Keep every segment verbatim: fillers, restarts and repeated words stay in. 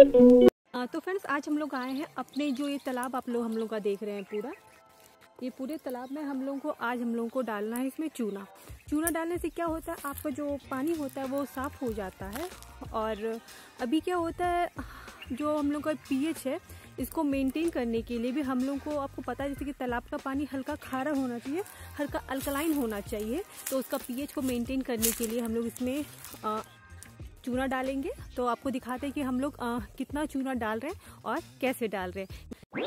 तो फ्रेंड्स आज हम लोग आए हैं अपने जो ये तालाब आप लोग हम लोग का देख रहे हैं पूरा, ये पूरे तालाब में हम लोगों को आज हम लोगों को डालना है इसमें चूना। चूना डालने से क्या होता है, आपका जो पानी होता है वो साफ़ हो जाता है। और अभी क्या होता है, जो हम लोग का पीएच है इसको मेंटेन करने के लिए भी हम लोग को, आपको पता है जैसे कि तालाब का पानी हल्का खारा होना चाहिए, हल्का अल्कलाइन होना चाहिए। तो उसका पीएच को मेंटेन करने के लिए हम लोग इसमें आ, चूना डालेंगे। तो आपको दिखाते हैं कि हम लोग आ, कितना चूना डाल रहे हैं और कैसे डाल रहे हैं।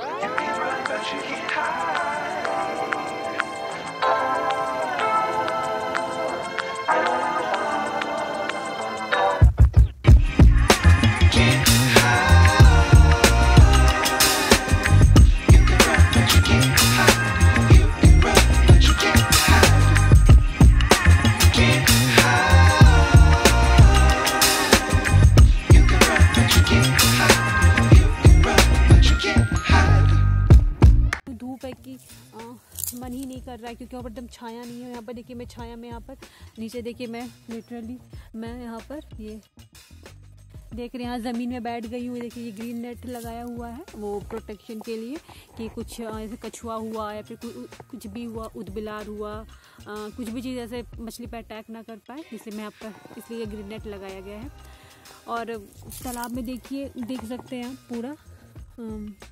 कि आ, मन ही नहीं कर रहा है क्योंकि यहाँ पर एकदम छाया नहीं है। यहाँ पर देखिए मैं छाया में, यहाँ पर नीचे देखिए मैं लिटरली मैं यहाँ पर ये देख रहे हैं, यहाँ ज़मीन में बैठ गई हूँ। देखिए ये ग्रीन नेट लगाया हुआ है वो प्रोटेक्शन के लिए कि कुछ ऐसे कछुआ हुआ या फिर कुछ, कुछ भी हुआ, उदबिलार हुआ, आ, कुछ भी चीज़ ऐसे मछली पर अटैक ना कर पाए, इसलिए मैं यहाँ पर इसलिए ये ग्रीन नेट लगाया गया है। और तालाब में देखिए देख सकते हैं आप पूरा आ,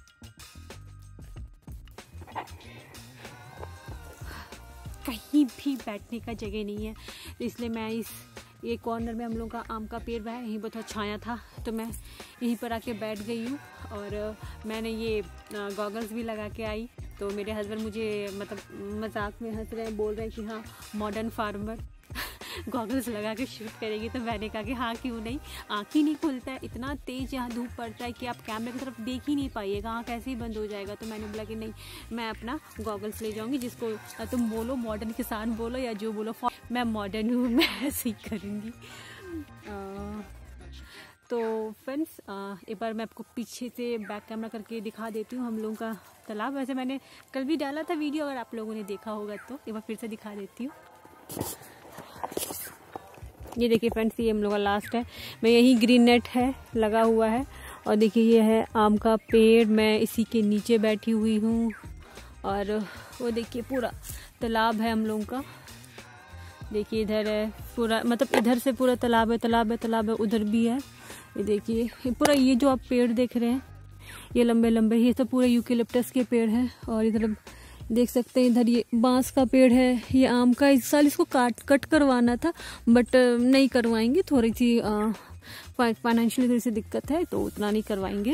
कहीं भी बैठने का जगह नहीं है, इसलिए मैं इस ये कॉर्नर में हम लोग का आम का पेड़ है, यहीं पर थोड़ा छाया था तो मैं यहीं पर आके बैठ गई हूँ। और मैंने ये गॉगल्स भी लगा के आई, तो मेरे हस्बैंड मुझे मतलब मजाक में हंस रहे हैं, बोल रहे हैं कि हाँ मॉडर्न फार्मर गॉगल्स लगा के शूट करेगी। तो मैंने कहा कि हाँ क्यों नहीं, आँख ही नहीं खुलता है, इतना तेज़ यहाँ धूप पड़ता है कि आप कैमरे की तरफ देख ही नहीं पाइएगा, आँख ऐसे ही बंद हो जाएगा। तो मैंने बोला कि नहीं, मैं अपना गॉगल्स ले जाऊँगी, जिसको तुम बोलो मॉडर्न किसान बोलो या जो बोलो, मैं मॉडर्न हूँ, मैं ऐसे ही करूँगी। तो फ्रेंड्स एक बार मैं आपको पीछे से बैक कैमरा करके दिखा देती हूँ हम लोगों का तालाब। वैसे मैंने कल भी डाला था वीडियो, अगर आप लोगों ने देखा होगा तो एक बार फिर से दिखा देती हूँ। ये देखिए फ्रेंड्स, ये हम लोग का लास्ट है, मैं यही ग्रीन नेट है लगा हुआ है। और देखिए ये है आम का पेड़, मैं इसी के नीचे बैठी हुई हूँ। और वो देखिए पूरा तालाब है हम लोगों का, देखिए इधर है पूरा, मतलब इधर से पूरा तालाब है, तालाब है, तालाब है, उधर भी है। ये देखिए ये पूरा, ये जो आप पेड़ देख रहे हैं ये लंबे लंबे, ये सब पूरे यूकेलिप्टस के पेड़ हैं। और इधर देख सकते हैं, इधर ये बांस का पेड़ है, ये आम का। इस साल इसको काट कट करवाना था बट नहीं करवाएंगे, थोड़ी सी फाइनेंशियली थोड़ी सी दिक्कत है तो उतना नहीं करवाएंगे।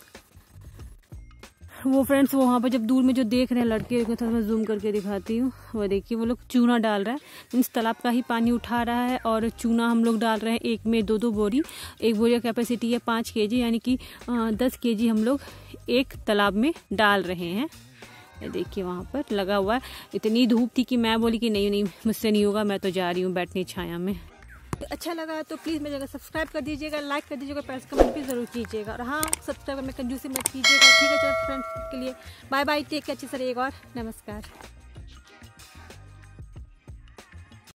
वो फ्रेंड्स वो वहाँ पर जब दूर में जो देख रहे हैं लड़के को थोड़ा जूम करके दिखाती हूँ, वो देखिए वो लोग चूना डाल रहा है, मीन्स तालाब का ही पानी उठा रहा है। और चूना हम लोग डाल रहे हैं एक में दो दो बोरी, एक बोरी का कैपेसिटी है पाँच के जी, यानी कि दस के जी हम लोग एक तालाब में डाल रहे हैं। ये देखिए वहाँ पर लगा हुआ है। इतनी धूप थी कि मैं बोली कि नहीं नहीं मुझसे नहीं होगा, मैं तो जा रही हूँ बैठने छाया में। तो अच्छा लगा तो प्लीज़ मेरे जगह सब्सक्राइब कर दीजिएगा, लाइक कर दीजिएगा, प्रेस कमेंट भी ज़रूर कीजिएगा। और हाँ सब्सक्राइब में कंजूसी मत कीजिएगा, ठीक है। चलो फ्रेंड्स के लिए बाय बाय, टेक केयर, अच्छे से रहिएगा और नमस्कार।